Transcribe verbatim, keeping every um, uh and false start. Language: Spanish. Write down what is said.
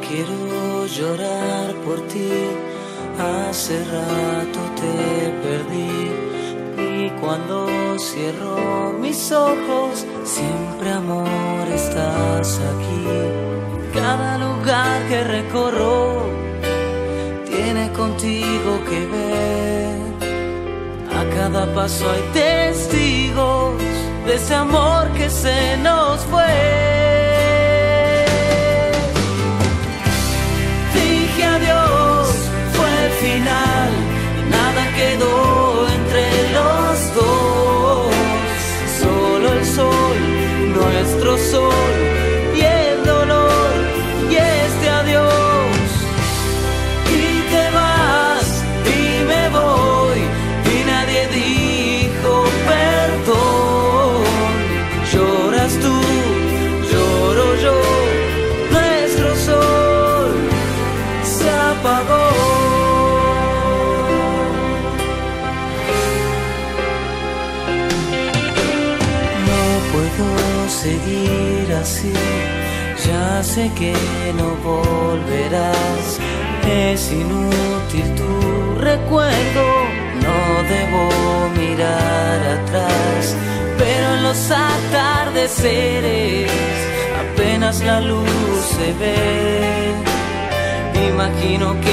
quiero llorar por ti, hace rato te perdí. Y cuando cierro mis ojos, siempre amor estás aquí. Cada lugar que recorro tiene contigo que ver. A cada paso hay testigos de ese amor que se nos fue. Dije adiós, fue el final, y nada quedó entre los dos. Solo el sol, nuestro sol, y el dolor, y este adiós. Y te vas, y me voy, y nadie dijo perdón. Lloras tú, lloro yo, nuestro sol se apagó. No puedo seguir así, ya sé que no volverás. Es inútil tu recuerdo, no debo mirar atrás. Pero en los atardeceres apenas la luz se ve. Imagino que